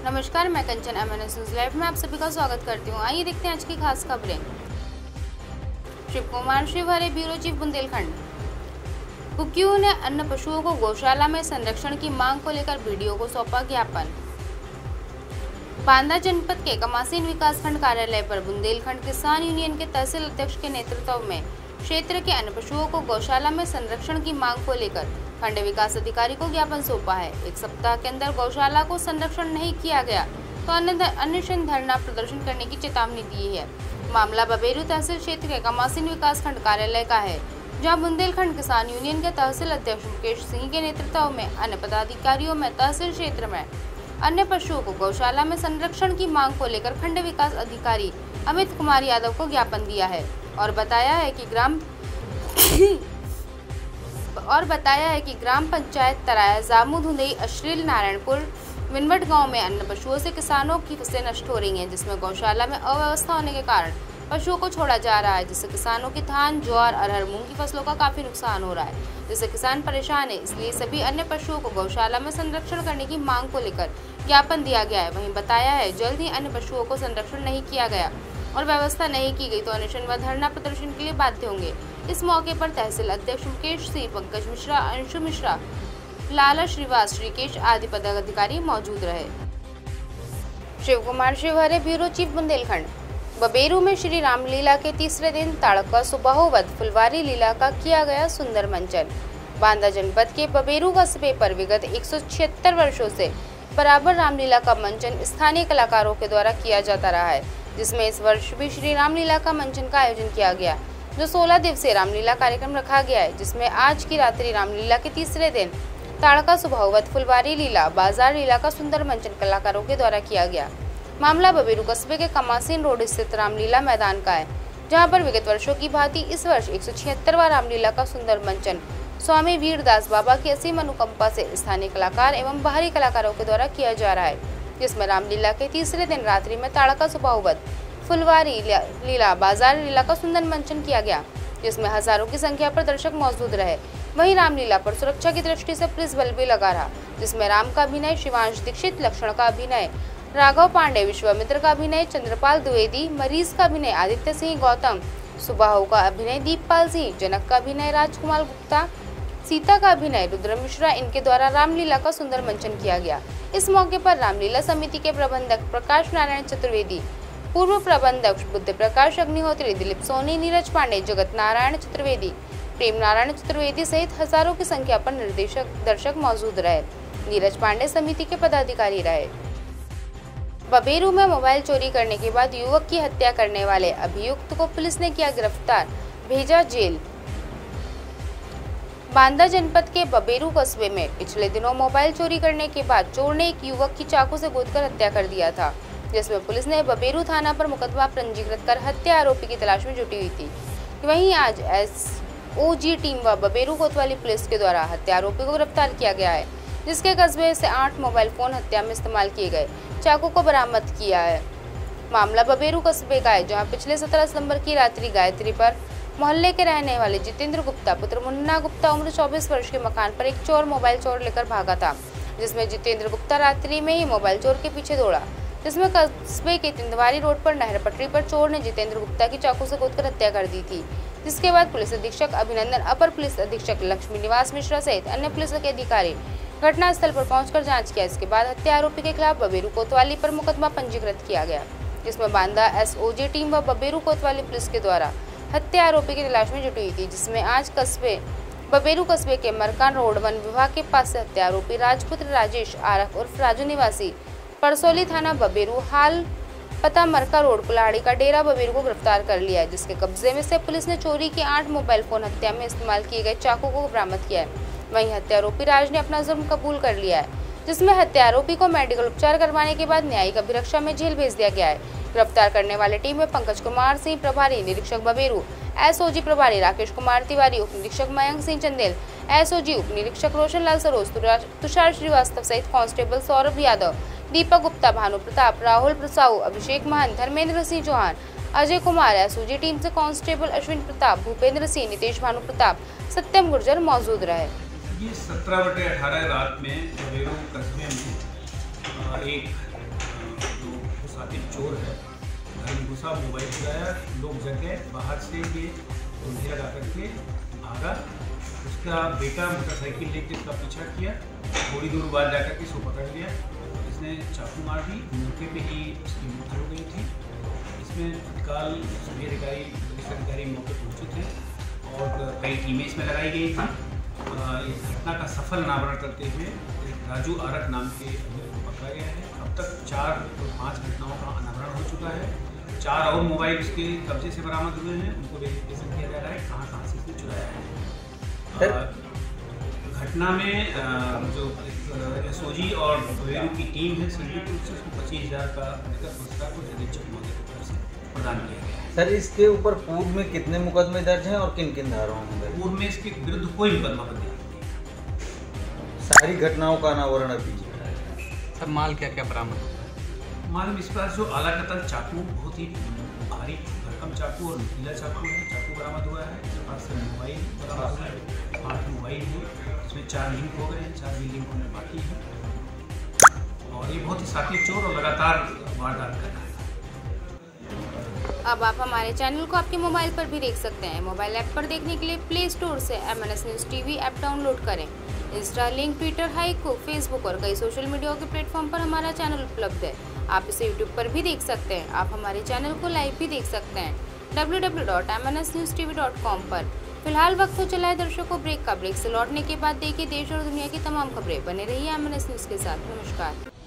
नमस्कार, मैं कंचन MNS news live में आप सभी का स्वागत करती हूँ। आइए देखते हैं आज की खास खबरें। Shiv Kumar Shivhare bureau chief Bundelkhand. कुक्कियों ने अन्य पशुओं को गौशाला में संरक्षण की मांग को लेकर बीडीओ को सौंपा ज्ञापन। बांदा जनपद के कमासीन विकासखंड कार्यालय पर बुंदेलखंड किसान यूनियन के तहसील अध्यक्ष के नेतृत्व में क्षेत्र के अन्य पशुओं को गौशाला में संरक्षण की मांग को लेकर खंड विकास अधिकारी को ज्ञापन सौंपा है। एक सप्ताह के अंदर गौशाला को संरक्षण नहीं किया गया तो अनशन धरना प्रदर्शन करने की चेतावनी दी है। मामला बबेरू तहसील क्षेत्र के कमासीन विकासखंड कार्यालय का है, जहां बुंदेलखंड किसान यूनियन के तहसील अध्यक्ष मुकेश सिंह के नेतृत्व में अन्य पदाधिकारियों में तहसील क्षेत्र में अन्य पशुओं को गौशाला में संरक्षण की मांग को लेकर खंड विकास अधिकारी अमित कुमार यादव को ज्ञापन दिया है और बताया है कि ग्राम पंचायत तराया जामू धुंधई अश्लील नारायणपुर विनवट गांव में अन्य पशुओं से किसानों की फसलें नष्ट हो रही हैं, जिसमें गौशाला में अव्यवस्था होने के कारण पशुओं को छोड़ा जा रहा है, जिससे किसानों की धान, ज्वार, अरहर, मूंग की फसलों का काफी नुकसान हो रहा है, जिससे किसान परेशान है। इसलिए सभी अन्य पशुओं को गौशाला में संरक्षण करने की मांग को लेकर ज्ञापन दिया गया है। वहीं बताया है जल्द ही अन्य पशुओं को संरक्षण नहीं किया गया और व्यवस्था नहीं की गई तो अनशन व धरना प्रदर्शन के लिए बाध्य होंगे। इस मौके पर तहसील अध्यक्ष मुकेश सिंह, पंकज मिश्रा, अंशु मिश्रा, लाला श्रीवास, श्रीकेश आदि पदाधिकारी मौजूद रहे। Shiv Kumar Shivhare bureau chief Bundelkhand. बबेरू में श्री रामलीला के तीसरे दिन ताड़का सुबाहुवत फुलवारी लीला का किया गया सुंदर मंचन। बांदा जनपद के बबेरू कस्बे पर विगत 176 वर्षों से बराबर रामलीला का मंचन स्थानीय कलाकारों के द्वारा किया जाता रहा है, जिसमें इस वर्ष भी श्री रामलीला का मंचन का आयोजन किया गया, जो 16 दिवसीय रामलीला कार्यक्रम रखा गया है, जिसमें आज की रात्रि रामलीला के तीसरे दिन ताड़का सुबाहुवत फुलवारी लीला बाजार लीला का सुंदर मंचन कलाकारों के द्वारा किया गया। मामला बबेरू कस्बे के कमासीन रोड स्थित रामलीला मैदान का है, जहां पर विगत वर्षों की भांति इस वर्ष 176वां रामलीला का सुंदर मंचन स्वामी वीरदास बाबा की असीम अनुकंपा से स्थानीय कलाकार एवं बाहरी कलाकारों के द्वारा किया जा रहा है, जिसमें रामलीला के तीसरे दिन रात्रि में ताड़का सुबाहुवत फुलवारी लीला बाजार लीला का सुंदर मंचन किया गया, जिसमें हजारों की संख्या पर दर्शक मौजूद रहे। वहीं रामलीला पर सुरक्षा की दृष्टि से पुलिस बल भी लगा रहा, जिसमें राम का अभिनय शिवांश दीक्षित, लक्ष्मण का अभिनय राघव पांडे, विश्वामित्र का अभिनय चंद्रपाल द्विवेदी, मरीज का अभिनय आदित्य सिंह गौतम, सुबाहु का अभिनय दीपपाल सिंह, जनक का अभिनय राजकुमार गुप्ता, सीता का अभिनय रुद्र मिश्रा, इनके द्वारा रामलीला का सुंदर मंचन किया गया। इस मौके पर रामलीला समिति के प्रबंधक प्रकाश नारायण चतुर्वेदी, पूर्व प्रबंधक बुद्ध प्रकाश अग्निहोत्री, दिलीप सोनी, नीरज पांडे, जगत नारायण चतुर्वेदी, प्रेम नारायण चतुर्वेदी सहित हजारों की संख्या पर दर्शक मौजूद रहे। नीरज पांडे समिति के पदाधिकारी रहे। बबेरू में मोबाइल चोरी करने के बाद युवक की हत्या करने वाले अभियुक्त को पुलिस ने किया गिरफ्तार, भेजा जेल। बांदा जनपद के बबेरू कस्बे में पिछले दिनों मोबाइल चोरी करने के बाद चोर ने एक युवक की चाकू से गोदकर हत्या कर दिया था, जिसमें पुलिस ने बबेरू थाना पर मुकदमा पंजीकृत कर हत्या आरोपी की तलाश में जुटी हुई थी। वहीं आज SOG टीम व बबेरू कोतवाली पुलिस के द्वारा हत्या आरोपी को गिरफ्तार किया गया है, जिसके कस्बे से 8 मोबाइल फोन हत्या में इस्तेमाल किए गए चाकू को बरामद किया है। मामला बबेरू कस्बे का है, जहां पिछले 17 सितंबर की रात्रि गायत्री पर मोहल्ले के रहने वाले जितेंद्र गुप्ता पुत्र मुन्ना गुप्ता उम्र 24 वर्ष के मकान पर एक चोर मोबाइल चोर लेकर भागा था, जिसमें जितेंद्र गुप्ता रात्रि में ही मोबाइल चोर के पीछे दौड़ा, जिसमें कस्बे के तिंदवारी रोड पर नहर पटरी पर चोर ने जितेंद्र गुप्ता की चाकू से गोदकर हत्या कर दी थी। जिसके बाद पुलिस अधीक्षक अभिनंदन, अपर पुलिस अधीक्षक लक्ष्मी निवास मिश्रा सहित अन्य पुलिस के अधिकारी घटनास्थल पर पहुंचकर जांच किया। इसके बाद हत्या आरोपी के खिलाफ बबेरू कोतवाली पर मुकदमा पंजीकृत किया गया, जिसमें बांदा SOG टीम व बबेरू कोतवाली पुलिस के द्वारा हत्या आरोपी की तलाश में जुटी हुई थी, जिसमें आज बबेरू कस्बे के मरकान रोड वन विभाग के पास से हत्या आरोपी राजपुत्र राजेश आरख उर्फ राजू निवासी परसौली थाना बबेरू हाल पता मरका रोड कुल्हाड़ी का डेरा बबेरू को गिरफ्तार कर लिया है, जिसके कब्जे में से पुलिस ने चोरी के 8 मोबाइल फोन हत्या में इस्तेमाल किए गए चाकू को बरामद किया है। वहीं हत्या आरोपी राज ने अपना जुर्म कबूल कर लिया है, जिसमें हत्या आरोपी को मेडिकल उपचार करवाने के बाद न्यायिक अभिरक्षा में जेल भेज दिया गया है। गिरफ्तार करने वाले टीम में पंकज कुमार सिंह प्रभारी निरीक्षक बबेरू, SOG प्रभारी राकेश कुमार तिवारी, उप निरीक्षक मयंक सिंह चंदेल, SOG उप निरीक्षक रोशन लाल सरोज, तुषार श्रीवास्तव सहित कांस्टेबल सौरभ यादव, दीपक गुप्ता, भानु प्रताप, राहुल प्रसाऊ, अभिषेक महंत, धर्मेंद्र सिंह चौहान, अजय कुमार, SOG टीम से कांस्टेबल अश्विन प्रताप, भूपेंद्र सिंह, नितेश भानु प्रताप, सत्यम गुर्जर मौजूद रहे। 17/18 रात में बबेरू कस्बे में एक साकिब चोर है, घर में घुसा, मोबाइल चुराया, लोग जग गए, बाहर से ये कुंडी लगा करके भागा। उसका बेटा मोटरसाइकिल लेके उसका पीछा किया, थोड़ी दूर बाद जाकर के इसको पकड़ लिया। इसने चाकू मार दी, मौके पे ही उसकी मृत्यु हो गई थी। इसमें तत्काल सभी अधिकारी, पुलिस अधिकारी मौके पहुँचे थे और कई टीमें इसमें लगाई गई थी। इस घटना का सफल अनावरण करते हुए राजू आरक नाम के अभियुक्त को पकड़ा गया है। अब तक 4 और 5 घटनाओं का अनावरण हो चुका है। 4 और मोबाइल उसके कब्जे से बरामद हुए हैं, उनको वेरिफिकेशन किया जा रहा है कहाँ से इसने चुराया है। घटना में जो एसओजी और वेरू की टीम है संयुक्त रूप से उसको 25,000 का नकद पुरस्कार को निरीक्षक महोदय की तरफ से प्रदान किया गया है। सर, इसके ऊपर पूर्व में कितने मुकदमे दर्ज हैं और किन किन धाराओं में? पूर्व में इसके विरुद्ध कोई मुकदमा बंद नहीं। सारी घटनाओं का अनावरण अभी सर, माल क्या क्या बरामद? मालूम इस पास जो आला कतल चाकू, बहुत ही भारी भरकम चाकू और नुकीला चाकू है, चाकू बरामद हुआ है। इसके पास से मोबाइल बरामद हुआ है, 8 मोबाइल है, इसमें 4 लिंक हो गए हैं, 4 भी लिंक होने बाकी है। और ये बहुत ही साकिब चोर और लगातार वारदात कर रहा है। अब आप हमारे चैनल को आपके मोबाइल पर भी देख सकते हैं। मोबाइल ऐप पर देखने के लिए प्ले स्टोर से MNS news TV app download करें। इंस्टा, लिंक, ट्विटर, हाइकू, फेसबुक और कई सोशल मीडिया के प्लेटफॉर्म पर हमारा चैनल उपलब्ध है। आप इसे यूट्यूब पर भी देख सकते हैं। आप हमारे चैनल को लाइव भी देख सकते हैं www.mnsnewstv.com पर। फिलहाल वक्त हो चला है दर्शकों ब्रेक का। ब्रेक से लौटने के बाद देखिए देश और दुनिया की तमाम खबरें। बने रहिए MNS न्यूज़ के साथ। नमस्कार।